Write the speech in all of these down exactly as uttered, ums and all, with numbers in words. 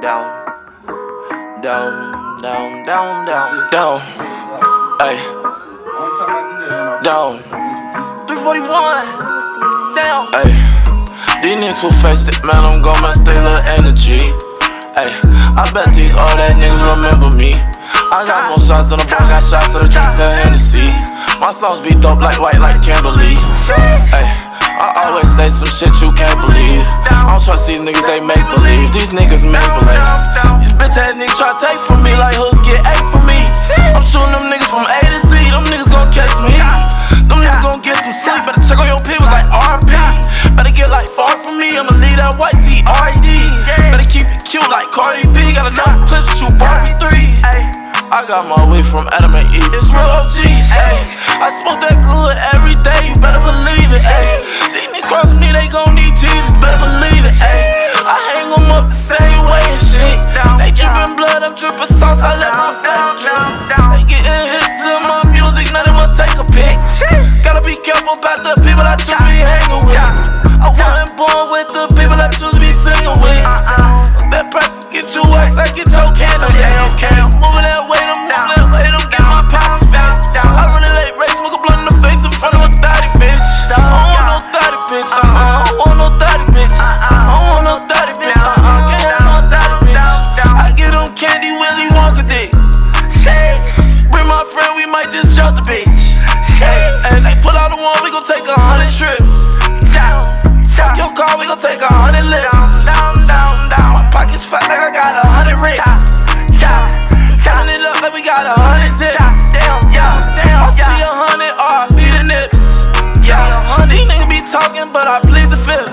down, down, down, down, down, down, ay, down, three forty-one, down, ay. These niggas too faced it, man, I'm gon' mess they little energy. Ay, I bet these all that niggas remember me. I got more shots than a boy, got shots of the drinks and Hennessy. My songs be dope like white like Kimberly. Ay, I always say some shit you can't believe. I don't trust these niggas, they make believe. These niggas make believe. These bitch ass niggas try to take from me like hooks get eight from me. I'm shooting them niggas from A to Z, them niggas gon' catch me. Them niggas gon' get some sleep, better check on your peoples like R P. Better get like far from me, I'ma leave that white T R D. Better keep it cute like Cardi B, got enough clips to shoot Barbie three. I got my weed from Adam and Eve, it's real O G, ayy. I smoke that good every day, you better believe it, ayy. These niggas cross me, they gon' need Jesus, better believe it, ayy. I hang them up the same way and shit. They drippin' blood, I'm drippin' sauce, I let my face drip. They gettin' hit to my music, now they wanna take a pic. Gotta be careful about the people I choose to be hanging with. I wasn't born with the people I choose to be singing with. That practice get you wax, I get your candle, yeah, okay. I'm moving that way, I'm moving that way, don't get my pockets fat. I run a late race, smoke a blunt in the face in front of a thotty bitch. I don't want no thotty bitch, uh-uh, I don't want no thotty bitch. I don't want no thotty bitch, uh-uh, can't have no thotty bitch. I get them candy Willy Wonka dick. Bring my friend, we might just jump the bitch. Hey, and they pull out the one, we gon' take a hundred trips. Fuck your car, we gon' take a hundred lifts. My pockets fat like I got a hundred ricks. Counting it up like we got a hundred zips. Yeah, I see a hundred or I beat the nips. Yeah, these niggas be talking, but I plead the fifth.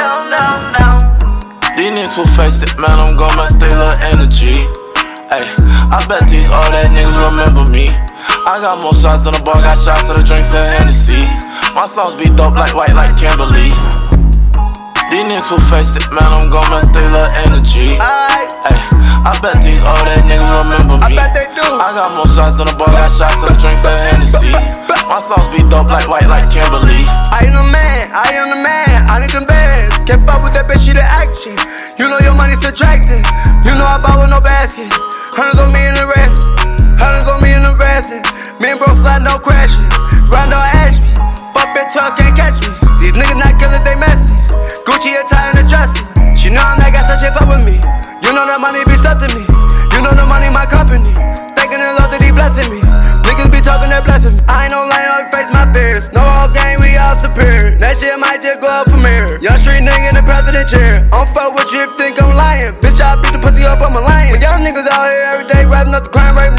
These niggas too faced it, man, I'm gon' mess they little energy. Ay, I bet these all that niggas remember me. I got more shots than a boy, got shots of the drinks and Hennessy. My songs be dope like white like Kimberly. These niggas too faced it, man, I'm gon' mess they little energy. Ay, I bet these all that niggas remember me. I bet they do. I got more shots than a boy, got shots of the drinks and Hennessy. My songs be dope like white like Kimberly. I am the man, I am the man, I need them bands. Can't fuck with that bitch, she the action. You know your money's attractive. You know I buy with no basket. Hundreds on me in the rest. Hundreds on me in the rest. Me and bro slide, no crashing. Rondo Ashby, fuck bitch talk, can't catch me. These niggas not killers, they messy. Gucci attire and a dressing. She know I'm that guy, so she fuck with me. You know that money be something me. You know the money my company. Thanking the Lord that he blessing me. Niggas be talking, they're blessing me. I ain't no lion, I face my fears. No whole gang, we all superior. That shit might just go up from here. Young street nigga in the president chair. I don't fuck with you if you think I'm lying. Bitch, I beat the pussy up, I'm a lion. When y'all niggas out here every day, wrapping up the crime rate.